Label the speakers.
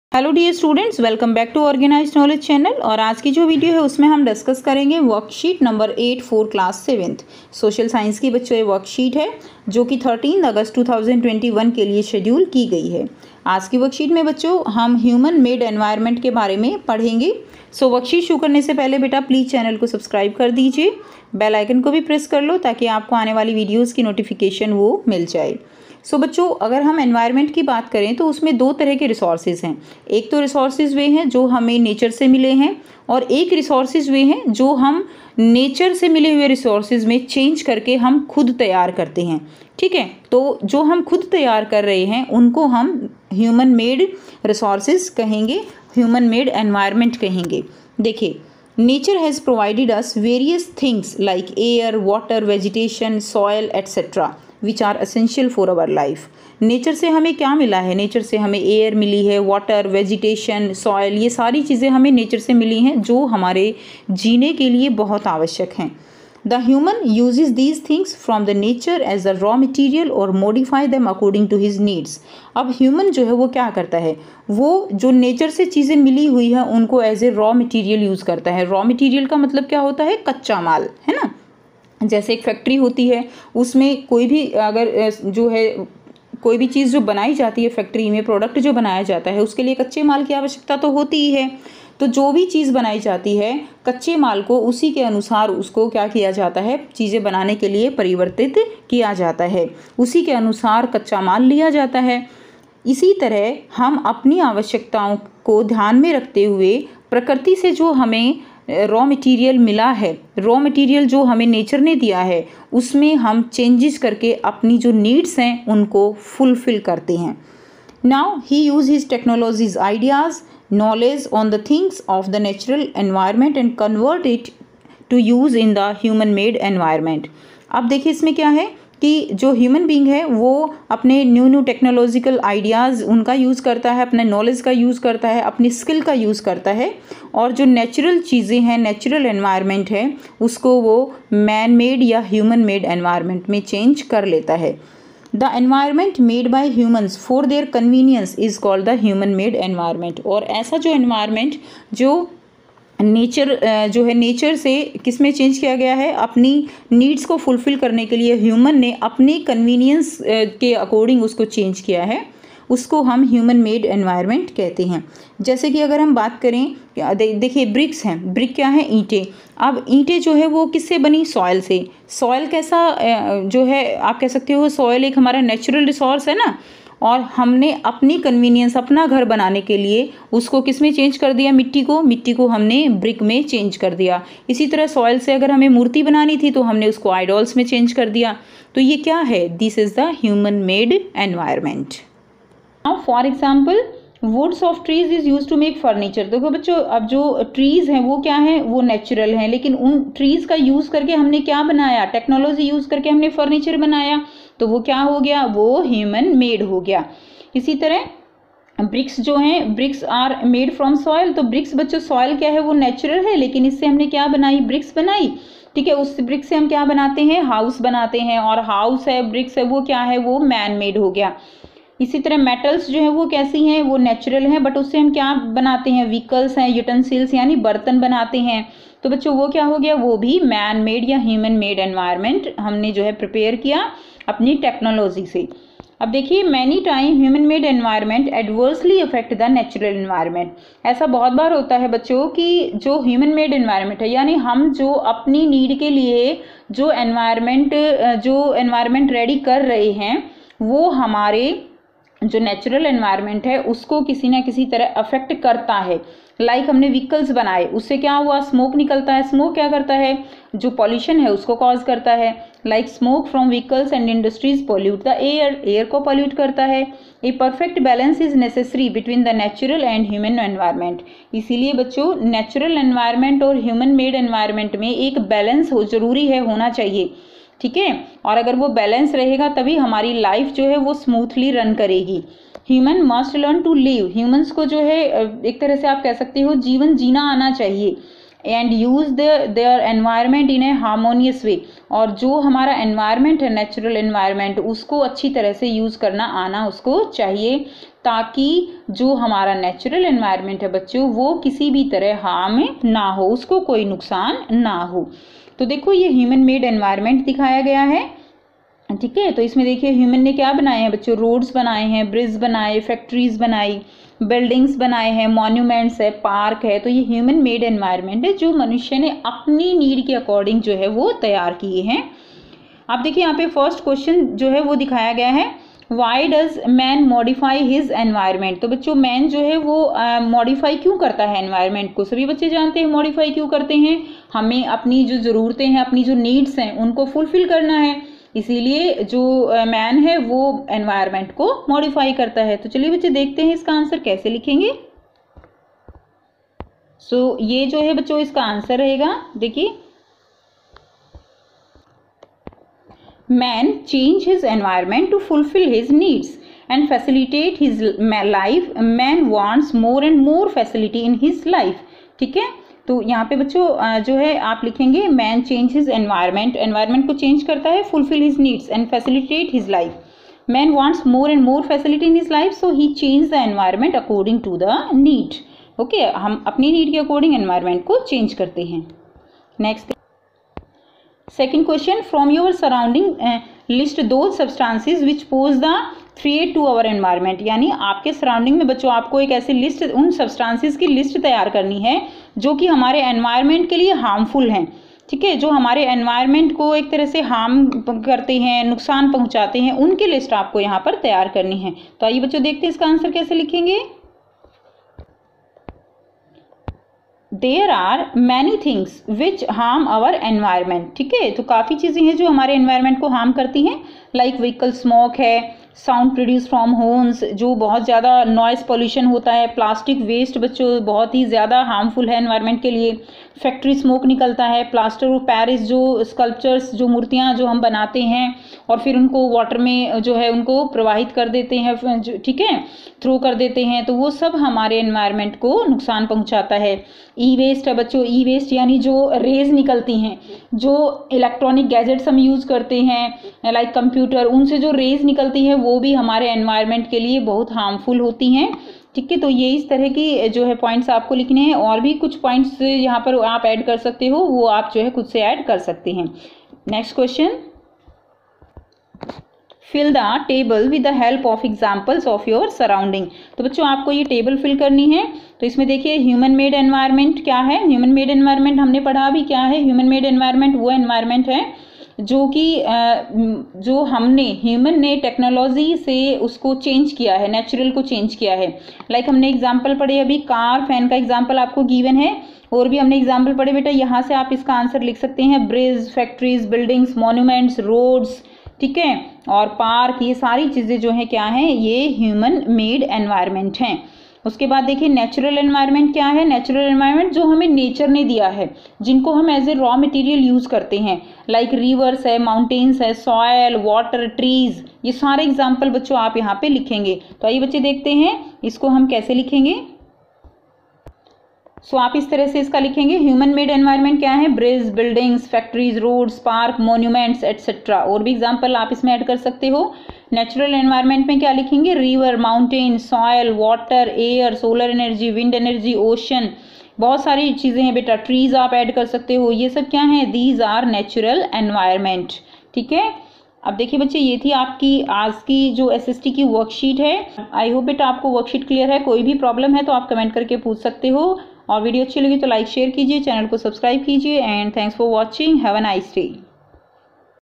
Speaker 1: Hello dear students, welcome back to Organized Knowledge channel. और आज की जो वीडियो है उसमें हम डिस्कस करेंगे worksheet number 8 for class 7th social science की बच्चों ये वर्कशीट है जो कि 13 अगस्त 2021 के लिए शेड्यूल की गई है। आज की वर्कशीट में बच्चों हम ह्यूमन मेड एनवायरनमेंट के बारे में पढ़ेंगे। सो वर्कशीट शुरू करने से पहले बेटा प्लीज़ चैनल को सब्सक्राइब कर दीजिए, बेल आइकन को भी प्रेस कर लो ताकि आपको आने वाली वीडियोज़ की नोटिफिकेशन वो मिल जाए। सो बच्चों, अगर हम एनवायरनमेंट की बात करें तो उसमें दो तरह के रिसोर्सेज हैं। एक तो रिसोर्सेज वे हैं जो हमें नेचर से मिले हैं, और एक रिसोर्सेज वे हैं जो हम नेचर से मिले हुए रिसोर्सेज में चेंज करके हम खुद तैयार करते हैं। ठीक है, तो जो हम खुद तैयार कर रहे हैं उनको हम ह्यूमन मेड रिसोर्सेज कहेंगे, ह्यूमन मेड एनवायरनमेंट कहेंगे। देखिए, nature has provided us various things like air, water, vegetation, soil etcetera which are essential for our life. Nature से हमें क्या मिला है? नेचर से हमें एयर मिली है, वाटर, वेजिटेशन, सॉयल, ये सारी चीज़ें हमें नेचर से मिली हैं जो हमारे जीने के लिए बहुत आवश्यक हैं। The human uses these things from the nature as a raw material और modify them according to his needs. अब ह्यूमन जो है वो क्या करता है, वो जो नेचर से चीज़ें मिली हुई है उनको as a raw material use करता है। रॉ मटीरियल का मतलब क्या होता है? कच्चा माल, है ना। जैसे एक फैक्ट्री होती है, उसमें कोई भी अगर जो है कोई भी चीज़ जो बनाई जाती है फैक्ट्री में, प्रोडक्ट जो बनाया जाता है, उसके लिए कच्चे माल की आवश्यकता तो होती ही है। तो जो भी चीज़ बनाई जाती है कच्चे माल को उसी के अनुसार उसको क्या किया जाता है, चीज़ें बनाने के लिए परिवर्तित किया जाता है, उसी के अनुसार कच्चा माल लिया जाता है। इसी तरह हम अपनी आवश्यकताओं को ध्यान में रखते हुए प्रकृति से जो हमें रॉ मटेरियल मिला है, रॉ मटेरियल जो हमें नेचर ने दिया है, उसमें हम चेंजेस करके अपनी जो नीड्स हैं उनको फुलफिल करते हैं। Now he use his technologies, ideas, knowledge on the things of the natural environment and convert it to use in the human made environment। अब देखिए इसमें क्या है कि जो ह्यूमन बीइंग है वो अपने न्यू टेक्नोलॉजिकल आइडियाज़ उनका यूज़ करता है, अपने नॉलेज का यूज़ करता है, अपनी स्किल का यूज़ करता है, और जो नेचुरल चीज़ें हैं, नेचुरल एनवायरनमेंट है, उसको वो मैन मेड या ह्यूमन मेड एनवायरनमेंट में चेंज कर लेता है। The environment made by humans for their convenience is called the human made environment. और ऐसा जो एनवायरनमेंट जो नेचर जो है नेचर से किस में चेंज किया गया है, अपनी नीड्स को फुलफिल करने के लिए ह्यूमन ने अपनी कन्वीनियंस के अकॉर्डिंग उसको चेंज किया है, उसको हम ह्यूमन मेड एनवायरनमेंट कहते हैं। जैसे कि अगर हम बात करें, देखिए ब्रिक्स हैं, ब्रिक क्या है? ईंटें। अब ईंटें जो है वो किससे बनी? सॉयल से। सॉयल कैसा जो है, आप कह सकते हो सॉयल एक हमारा नेचुरल रिसोर्स है ना, और हमने अपनी कन्वीनियंस, अपना घर बनाने के लिए उसको किस में चेंज कर दिया? मिट्टी को हमने ब्रिक में चेंज कर दिया। इसी तरह सॉयल से अगर हमें मूर्ति बनानी थी तो हमने उसको आइडॉल्स में चेंज कर दिया। तो ये क्या है? This is the human made environment. Now for example, woods of trees is use to make furniture. देखो बच्चों, अब जो ट्रीज हैं वो क्या हैं? वो नेचुरल हैं, लेकिन उन ट्रीज का यूज करके हमने क्या बनाया? टेक्नोलॉजी यूज करके हमने फर्नीचर बनाया, तो वो क्या हो गया? वो ह्यूमन मेड हो गया। इसी तरह ब्रिक्स जो हैं, bricks are made from soil. तो ब्रिक्स बच्चों, सॉयल क्या है? वो नेचुरल है, लेकिन इससे हमने क्या बनाई? ब्रिक्स बनाई। ठीक है, उस ब्रिक्स से हम क्या बनाते हैं? हाउस बनाते हैं, और हाउस है, ब्रिक्स है, वो क्या है? वो मैन मेड हो गया। इसी तरह मेटल्स जो है वो कैसी हैं? वो नेचुरल हैं, बट उससे हम क्या बनाते हैं? व्हीकल्स हैं, यूटेंसिल्स यानी बर्तन बनाते हैं। तो बच्चों वो क्या हो गया? वो भी मैन मेड या ह्यूमन मेड एनवायरनमेंट हमने जो है प्रिपेयर किया अपनी टेक्नोलॉजी से। अब देखिए, many time human made environment adversely affect the natural environment. ऐसा बहुत बार होता है बच्चों कि जो ह्यूमन मेड एनवायरनमेंट है, यानी हम जो अपनी नीड के लिए जो एनवायरनमेंट रेडी कर रहे हैं, वो हमारे जो नेचुरल एनवायरनमेंट है उसको किसी ना किसी तरह अफेक्ट करता है। लाइक हमने व्हीकल्स बनाए, उससे क्या हुआ? स्मोक निकलता है। स्मोक क्या करता है? जो पॉल्यूशन है उसको कॉज करता है। Like smoke from vehicles and industries pollute the air, air को पॉल्यूट करता है। A perfect balance is necessary between the natural and human environment. इसीलिए बच्चों, नेचुरल एनवायरनमेंट और ह्यूमन मेड एनवायरनमेंट में एक बैलेंस जरूरी है, होना चाहिए। ठीक है, और अगर वो बैलेंस रहेगा तभी हमारी लाइफ जो है वो स्मूथली रन करेगी। Human must learn to live. Humans को जो है एक तरह से आप कह सकते हो जीवन जीना आना चाहिए। And use their environment in a harmonious way, और जो हमारा एनवायरनमेंट है, नेचुरल एनवायरनमेंट, उसको अच्छी तरह से यूज़ करना आना उसको चाहिए, ताकि जो हमारा नेचुरल एनवायरनमेंट है बच्चों वो किसी भी तरह हार्म ना हो, उसको कोई नुकसान ना हो। तो देखो ये ह्यूमन मेड एनवायरनमेंट दिखाया गया है, ठीक है। तो इसमें देखिए ह्यूमन ने क्या बनाए हैं बच्चों, रोड्स बनाए हैं, ब्रिज बनाए, फैक्ट्रीज बनाई, बिल्डिंग्स बनाए हैं, मॉन्यूमेंट्स है, पार्क है। तो ये ह्यूमन मेड एनवायरनमेंट है जो मनुष्य ने अपनी नीड के अकॉर्डिंग जो है वो तैयार किए हैं। अब देखिए यहाँ पे फर्स्ट क्वेश्चन जो है वो दिखाया गया है, why does man modify his environment. तो बच्चों मैन जो है वो मॉडिफाई क्यों करता है एनवायरनमेंट को, सभी बच्चे जानते हैं मॉडिफाई क्यों करते हैं, हमें अपनी जो ज़रूरतें हैं, अपनी जो नीड्स हैं उनको फुलफिल करना है, इसीलिए जो मैन है वो एनवायरनमेंट को मॉडिफाई करता है। तो चलिए बच्चे देखते हैं इसका आंसर कैसे लिखेंगे। सो ये जो है बच्चों इसका आंसर रहेगा, देखिए man change his environment to fulfill his needs and facilitate his life. Man wants more and more facility in his life, ठीक है। तो यहाँ पे बच्चों जो है आप लिखेंगे man change his environment, environment को चेंज करता है, fulfil his needs and facilitate his life. Man wants more and more facility in his life, so he change the environment according to the need. Okay, हम अपनी need के according environment को change करते हैं। Next second question, from your surrounding list दो substances which pose the threat to our environment. यानी आपके surrounding में बच्चों आपको एक ऐसी लिस्ट, उन सब्सटेंसेस की लिस्ट तैयार करनी है जो कि हमारे एनवायरनमेंट के लिए हार्मफुल हैं, ठीक है, जो हमारे एनवायरनमेंट को एक तरह से हार्म करते हैं, नुकसान पहुंचाते हैं, उनकी लिस्ट आपको यहाँ पर तैयार करनी है। तो आइए बच्चों देखते हैं इसका आंसर कैसे लिखेंगे। There are many things which harm our environment, ठीक है। तो काफ़ी चीज़ें हैं जो हमारे एनवायरनमेंट को हार्म करती हैं, लाइक व्हीकल स्मोक है, साउंड प्रोड्यूस फ्रॉम होम्स, जो बहुत ज़्यादा नॉइस पोल्यूशन होता है, प्लास्टिक वेस्ट बच्चों बहुत ही ज़्यादा हार्मफुल है एनवायरनमेंट के लिए, फैक्ट्री स्मोक निकलता है, प्लास्टर ऑफ पेरिस जो स्कल्पचर्स, जो मूर्तियाँ जो हम बनाते हैं और फिर उनको वाटर में जो है उनको प्रवाहित कर देते हैं, ठीक है, थ्रो कर देते हैं, तो वो सब हमारे एनवायरनमेंट को नुकसान पहुंचाता है। ई वेस्ट है बच्चों, ई वेस्ट यानी जो रेज निकलती हैं, जो इलेक्ट्रॉनिक गैजेट्स हम यूज़ करते हैं लाइक कंप्यूटर, उनसे जो रेज निकलती है वो भी हमारे एनवायरनमेंट के लिए बहुत हार्मफुल होती हैं, ठीक है। तो ये इस तरह की जो है पॉइंट्स आपको लिखने हैं, और भी कुछ पॉइंट्स यहाँ पर आप ऐड कर सकते हो, वो आप जो है खुद से ऐड कर सकते हैं। Next question, fill the table with the help of examples of your surrounding. तो बच्चों आपको ये टेबल फिल करनी है। तो इसमें देखिए ह्यूमन मेड एनवायरनमेंट क्या है, ह्यूमन मेड एनवायरनमेंट हमने पढ़ा अभी क्या है। ह्यूमन मेड एनवायरनमेंट वो एनवायरनमेंट है जो कि जो हमने ह्यूमन ने टेक्नोलॉजी से उसको चेंज किया है, नेचुरल को चेंज किया है। लाइक हमने एग्जाम्पल पढ़े अभी, कार, फैन का एग्जाम्पल आपको गिवन है, और भी हमने एग्जाम्पल पढ़े बेटा, यहाँ से आप इसका आंसर लिख सकते हैं, bridge, factories, buildings, monuments, roads, ठीक है, और पार्क, ये सारी चीज़ें जो है क्या है, ये ह्यूमन मेड एनवायरनमेंट हैं। उसके बाद देखिए नेचुरल एनवायरनमेंट क्या है। नेचुरल एनवायरनमेंट जो हमें नेचर ने दिया है, जिनको हम as a raw material use करते हैं, लाइक रिवर्स है, माउंटेन्स है, सॉयल, वाटर, ट्रीज, ये सारे एग्जाम्पल बच्चों आप यहाँ पे लिखेंगे। तो आइए बच्चे देखते हैं इसको हम कैसे लिखेंगे। सो आप इस तरह से इसका लिखेंगे, ह्यूमन मेड एनवायरनमेंट क्या है, bridge, buildings, factories, roads, park, monuments etcetera. और भी एग्जाम्पल आप इसमें ऐड कर सकते हो। नेचुरल एनवायरनमेंट में क्या लिखेंगे, river, mountain, soil, water, air, solar energy, wind energy, ocean, बहुत सारी चीज़ें हैं बेटा, ट्रीज आप ऐड कर सकते हो, ये सब क्या है, दीज आर नेचुरल एनवायरनमेंट, ठीक है। अब देखिए बच्चे ये थी आपकी आज की जो एसएसटी की वर्कशीट है। आई होप बेटा आपको वर्कशीट क्लियर है। कोई भी प्रॉब्लम है तो आप कमेंट करके पूछ सकते हो, और वीडियो अच्छी लगी तो लाइक शेयर कीजिए, चैनल को सब्सक्राइब कीजिए, and thanks for watching, have a nice day.